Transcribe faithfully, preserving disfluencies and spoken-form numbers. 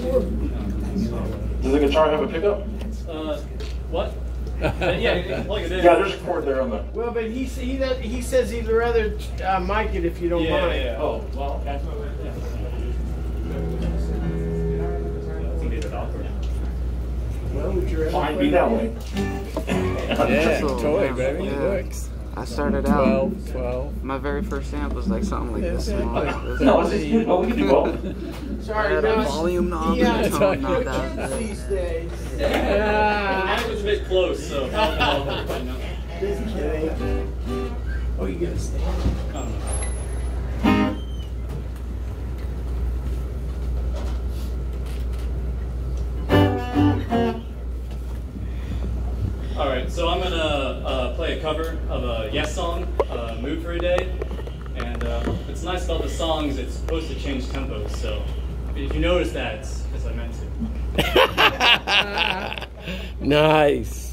Does the guitar have a pickup? Uh, what? Uh, yeah, you can plug it in. Yeah, there's a cord there on the. Well, but he he does, he says he'd rather uh, mic it if you don't yeah, mind. Yeah, yeah. Oh, well, okay. Yeah. It's a bit awkward. Well, would you rather Fine, play be that way. Yeah, So, toy, yeah, baby. It yeah. works. I started out. twelve, twelve. My very first amp was like something like this small. No, it's just, well, we can do both. Sorry, I had a no, volume knob yeah, and a tone knob kids out there. these days. The mic was a bit close, so. I know. Just kidding. Oh, you gonna stand? I don't know. Alright, so I'm gonna uh, play a cover of a Yes song, uh, Mood for a Day. And uh, what's nice about the song is it's supposed to change tempos, so if you notice that, it's because I meant to. Nice.